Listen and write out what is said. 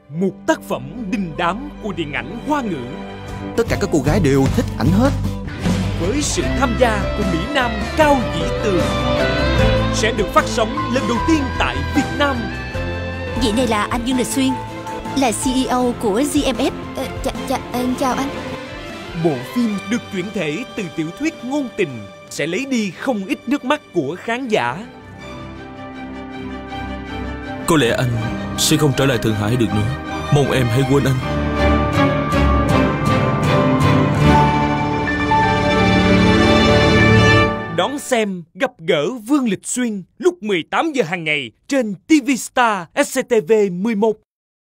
một tác phẩm đình đám của điện ảnh Hoa ngữ. Tất cả các cô gái đều thích ảnh hết. Với sự tham gia của Mỹ Nam Cao Dĩ Tường, sẽ được phát sóng lần đầu tiên tại Việt Nam. Vị này là anh Dương Lịch Xuyên, là CEO của GMS. Chào anh. Bộ phim được chuyển thể từ tiểu thuyết ngôn tình sẽ lấy đi không ít nước mắt của khán giả. Có lẽ anh sẽ không trở lại Thượng Hải được nữa. Mong em hãy quên anh. Đón xem Gặp gỡ Vương Lịch Xuyên lúc 18 giờ hàng ngày trên TV Star SCTV 11.